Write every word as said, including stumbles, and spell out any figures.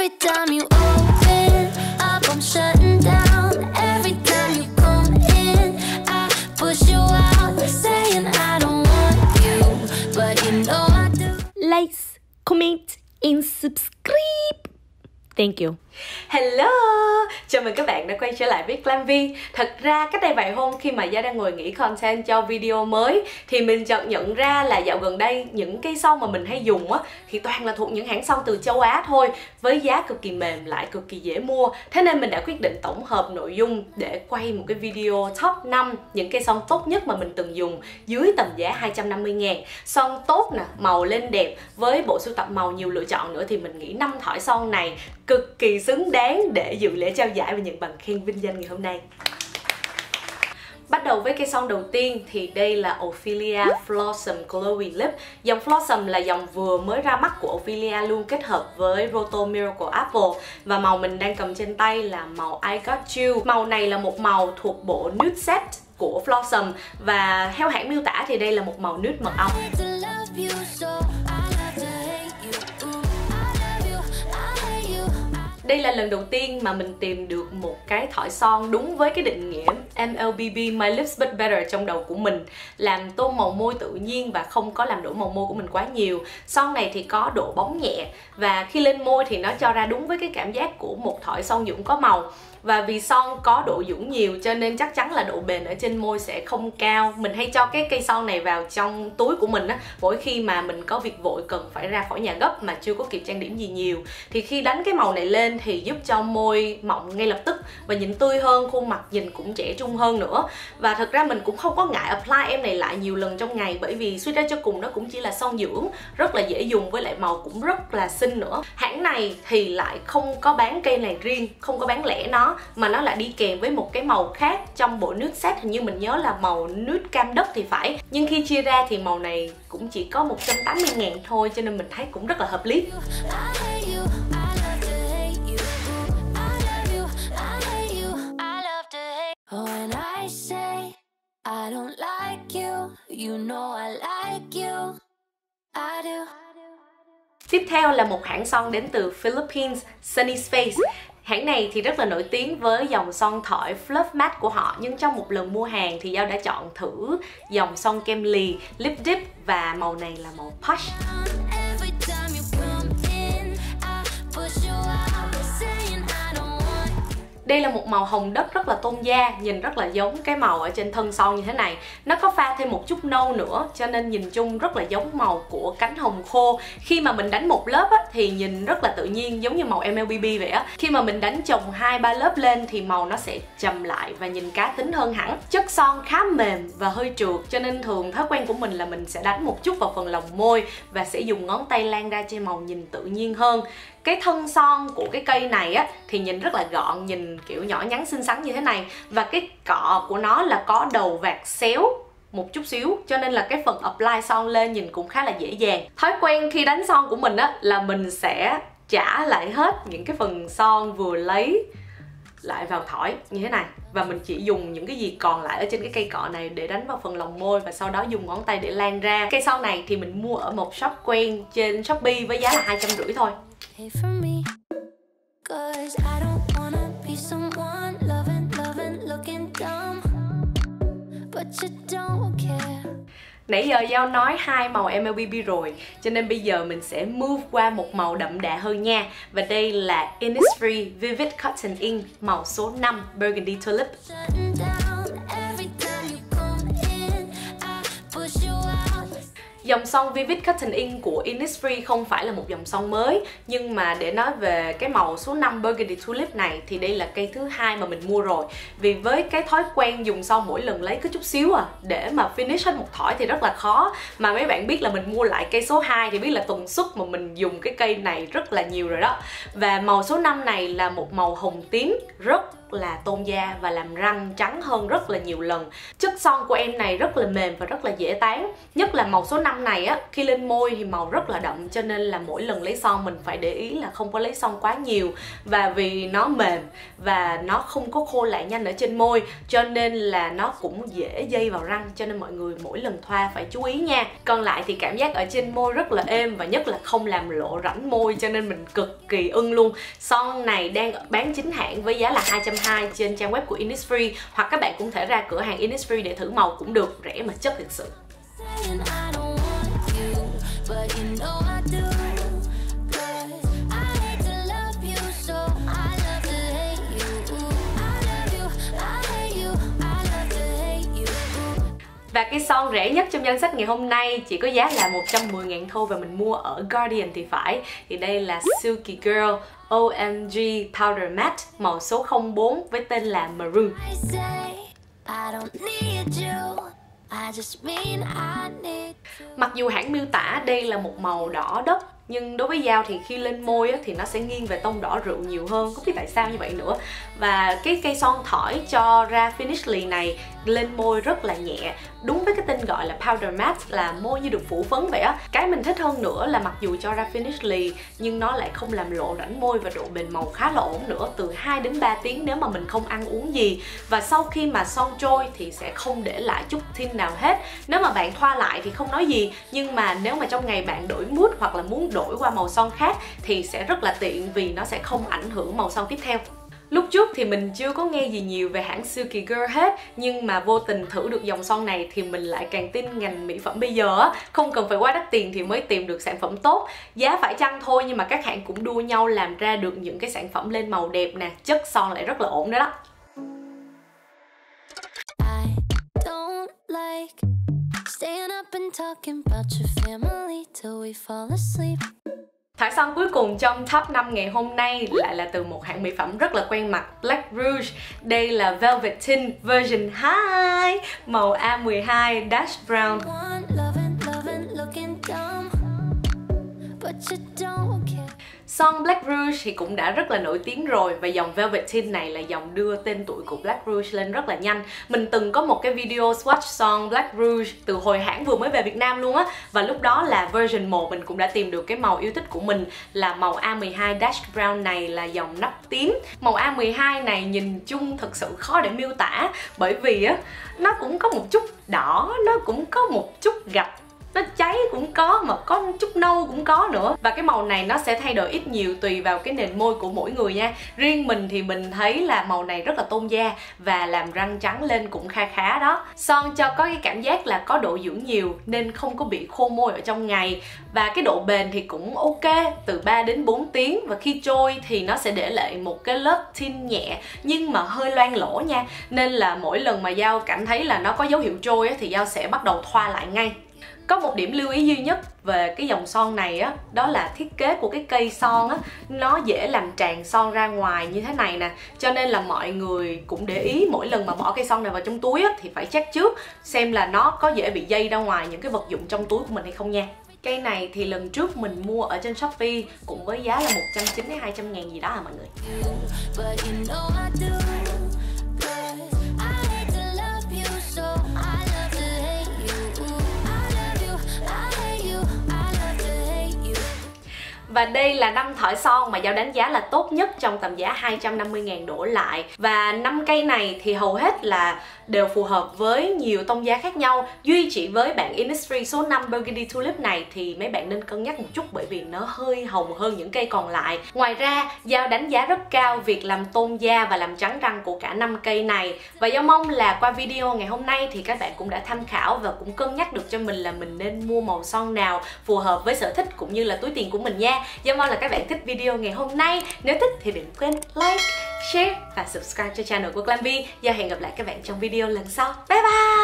Every time you open up, I'm shutting down. Every time you come in, I push you out, saying I don't want you, but you know I do. Like, comment and subscribe. Thank you. Hello, chào mừng các bạn đã quay trở lại với Glam Vi. Thật ra cách đây vài hôm khi mà Gia đang ngồi nghĩ content cho video mới thì mình chợt nhận ra là dạo gần đây những cây son mà mình hay dùng á thì toàn là thuộc những hãng son từ châu Á thôi, với giá cực kỳ mềm lại cực kỳ dễ mua. Thế nên mình đã quyết định tổng hợp nội dung để quay một cái video top năm những cây son tốt nhất mà mình từng dùng dưới tầm giá hai trăm năm mươi ngàn. Son tốt nè, màu lên đẹp, với bộ sưu tập màu nhiều lựa chọn nữa thì mình nghĩ năm thỏi son này cực kỳ xứng đáng để dự lễ trao giải và nhận bằng khen vinh danh ngày hôm nay. Bắt đầu với cây son đầu tiên thì đây là Ophelia Flossom Glowing Lip. Dòng Flossom là dòng vừa mới ra mắt của Ophelia luôn, kết hợp với Roto Miracle Apple. Và màu mình đang cầm trên tay là màu I Got You. Màu này là một màu thuộc bộ nude set của Flossom, và theo hãng miêu tả thì đây là một màu nude mật ong. Đây là lần đầu tiên mà mình tìm được một cái thỏi son đúng với cái định nghĩa M L B B My Lips But Better trong đầu của mình, làm tôn màu môi tự nhiên và không có làm đổ màu môi của mình quá nhiều. Son này thì có độ bóng nhẹ và khi lên môi thì nó cho ra đúng với cái cảm giác của một thỏi son dưỡng có màu. Và vì son có độ dưỡng nhiều cho nên chắc chắn là độ bền ở trên môi sẽ không cao. Mình hay cho cái cây son này vào trong túi của mình á, mỗi khi mà mình có việc vội cần phải ra khỏi nhà gấp mà chưa có kịp trang điểm gì nhiều. Thì khi đánh cái màu này lên thì giúp cho môi mọng ngay lập tức và nhìn tươi hơn, khuôn mặt nhìn cũng trẻ trung hơn nữa. Và thật ra mình cũng không có ngại apply em này lại nhiều lần trong ngày, bởi vì suy ra cho cùng nó cũng chỉ là son dưỡng, rất là dễ dùng, với lại màu cũng rất là xinh nữa. Hãng này thì lại không có bán cây này riêng, không có bán lẻ nó, mà nó lại đi kèm với một cái màu khác trong bộ nude set, hình như mình nhớ là màu nude cam đất thì phải. Nhưng khi chia ra thì màu này cũng chỉ có một trăm tám mươi ngàn thôi, cho nên mình thấy cũng rất là hợp lý. Tiếp theo là một hãng son đến từ Philippines, Sunny Space. Hãng này thì rất là nổi tiếng với dòng son thỏi Fluff Matte của họ, nhưng trong một lần mua hàng thì Giao đã chọn thử dòng son kem lì, lip dip, và màu này là màu Push. Đây là một màu hồng đất rất là tôn da, nhìn rất là giống cái màu ở trên thân son như thế này. Nó có pha thêm một chút nâu nữa cho nên nhìn chung rất là giống màu của cánh hồng khô. Khi mà mình đánh một lớp á, thì nhìn rất là tự nhiên, giống như màu M L B B vậy á. Khi mà mình đánh chồng hai ba lớp lên thì màu nó sẽ trầm lại và nhìn cá tính hơn hẳn. Chất son khá mềm và hơi trượt, cho nên thường thói quen của mình là mình sẽ đánh một chút vào phần lòng môi và sẽ dùng ngón tay lan ra cho màu nhìn tự nhiên hơn. Cái thân son của cái cây này á thì nhìn rất là gọn, nhìn kiểu nhỏ nhắn xinh xắn như thế này. Và cái cọ của nó là có đầu vạt xéo một chút xíu, cho nên là cái phần apply son lên nhìn cũng khá là dễ dàng. Thói quen khi đánh son của mình á là mình sẽ trả lại hết những cái phần son vừa lấy lại vào thỏi như thế này, và mình chỉ dùng những cái gì còn lại ở trên cái cây cọ này để đánh vào phần lòng môi, và sau đó dùng ngón tay để lan ra. Cây son này thì mình mua ở một shop quen trên Shopee với giá là hai trăm rưỡi thôi. Nãy giờ Giao nói hai màu M L B B rồi, cho nên bây giờ mình sẽ move qua một màu đậm đà hơn nha. Và đây là Innisfree Vivid Cotton Ink màu số năm Burgundy Tulip. Dòng son Vivid Cotton Ink của Innisfree không phải là một dòng son mới, nhưng mà để nói về cái màu số năm Burgundy Tulip này thì đây là cây thứ hai mà mình mua rồi. Vì với cái thói quen dùng son mỗi lần lấy có chút xíu à, để mà finish hết một thỏi thì rất là khó. Mà mấy bạn biết là mình mua lại cây số hai thì biết là tần suất mà mình dùng cái cây này rất là nhiều rồi đó. Và màu số năm này là một màu hồng tím rất là tôn da và làm răng trắng hơn rất là nhiều lần. Chất son của em này rất là mềm và rất là dễ tán. Nhất là màu số năm này á, khi lên môi thì màu rất là đậm, cho nên là mỗi lần lấy son mình phải để ý là không có lấy son quá nhiều. Và vì nó mềm và nó không có khô lại nhanh ở trên môi, cho nên là nó cũng dễ dây vào răng, cho nên mọi người mỗi lần thoa phải chú ý nha. Còn lại thì cảm giác ở trên môi rất là êm và nhất là không làm lộ rãnh môi, cho nên mình cực kỳ ưng luôn. Son này đang bán chính hãng với giá là hai trăm hai mươi trên trang web của Innisfree, hoặc các bạn cũng thể ra cửa hàng Innisfree để thử màu cũng được, rẻ mà chất thực sự. Và cái son rẻ nhất trong danh sách ngày hôm nay chỉ có giá là một trăm mười nghìn thôi và mình mua ở Guardian thì phải. Thì đây là Silky Girl O M G Powder Matte màu số không bốn với tên là Maroon. Mặc dù hãng miêu tả đây là một màu đỏ đất, nhưng đối với Giao thì khi lên môi á, thì nó sẽ nghiêng về tông đỏ rượu nhiều hơn, không biết tại sao như vậy nữa. Và cái cây son thỏi cho ra Finishly này lên môi rất là nhẹ, đúng với cái tên gọi là powder matte, là môi như được phủ phấn vậy á. Cái mình thích hơn nữa là mặc dù cho ra Finishly nhưng nó lại không làm lộ rãnh môi và độ bền màu khá là ổn nữa, từ hai đến ba tiếng nếu mà mình không ăn uống gì. Và sau khi mà son trôi thì sẽ không để lại chút thin nào hết. Nếu mà bạn thoa lại thì không nói gì, nhưng mà nếu mà trong ngày bạn đổi mood hoặc là muốn đổi qua màu son khác thì sẽ rất là tiện, vì nó sẽ không ảnh hưởng màu son tiếp theo. Lúc trước thì mình chưa có nghe gì nhiều về hãng Silky Girl hết, nhưng mà vô tình thử được dòng son này thì mình lại càng tin ngành mỹ phẩm bây giờ á, không cần phải quá đắt tiền thì mới tìm được sản phẩm tốt. Giá phải chăng thôi, nhưng mà các hãng cũng đua nhau làm ra được những cái sản phẩm lên màu đẹp nè, chất son lại rất là ổn nữa đó. Thỏi son cuối cùng trong top năm ngày hôm nay lại là từ một hãng mỹ phẩm rất là quen mặt, Black Rouge. Đây là Velveteen version hai, màu A mười hai Dash Brown. Son Black Rouge thì cũng đã rất là nổi tiếng rồi, và dòng Velveteen này là dòng đưa tên tuổi của Black Rouge lên rất là nhanh. Mình từng có một cái video swatch son Black Rouge từ hồi hãng vừa mới về Việt Nam luôn á, và lúc đó là version một mình cũng đã tìm được cái màu yêu thích của mình là màu A mười hai Dash Brown này, là dòng nắp tím. Màu A mười hai này nhìn chung thật sự khó để miêu tả, bởi vì á nó cũng có một chút đỏ, nó cũng có một chút gạch, nó cháy cũng có, mà có chút nâu cũng có nữa. Và cái màu này nó sẽ thay đổi ít nhiều tùy vào cái nền môi của mỗi người nha. Riêng mình thì mình thấy là màu này rất là tôn da và làm răng trắng lên cũng kha khá đó. Son cho có cái cảm giác là có độ dưỡng nhiều nên không có bị khô môi ở trong ngày. Và cái độ bền thì cũng ok, từ ba đến bốn tiếng. Và khi trôi thì nó sẽ để lại một cái lớp thin nhẹ nhưng mà hơi loang lỗ nha. Nên là mỗi lần mà Giao cảm thấy là nó có dấu hiệu trôi thì Giao sẽ bắt đầu thoa lại ngay. Có một điểm lưu ý duy nhất về cái dòng son này á, đó là thiết kế của cái cây son á, nó dễ làm tràn son ra ngoài như thế này nè. Cho nên là mọi người cũng để ý mỗi lần mà bỏ cây son này vào trong túi á, thì phải check trước xem là nó có dễ bị dây ra ngoài những cái vật dụng trong túi của mình hay không nha. Cây này thì lần trước mình mua ở trên Shopee cũng với giá là một trăm chín mươi đến hai trăm ngàn gì đó à mọi người. Và đây là năm thỏi son mà Giao đánh giá là tốt nhất trong tầm giá hai trăm năm mươi ngàn đổ lại. Và năm cây này thì hầu hết là đều phù hợp với nhiều tông giá khác nhau. Duy chỉ với bạn Innisfree số năm Burgundy Tulip này thì mấy bạn nên cân nhắc một chút, bởi vì nó hơi hồng hơn những cây còn lại. Ngoài ra, Giao đánh giá rất cao việc làm tôn da và làm trắng răng của cả năm cây này. Và Giao mong là qua video ngày hôm nay thì các bạn cũng đã tham khảo và cũng cân nhắc được cho mình là mình nên mua màu son nào phù hợp với sở thích cũng như là túi tiền của mình nha. Giao mong là các bạn thích video ngày hôm nay. Nếu thích thì đừng quên like, share và subscribe cho channel của Glamvy. Và hẹn gặp lại các bạn trong video lần sau. Bye bye!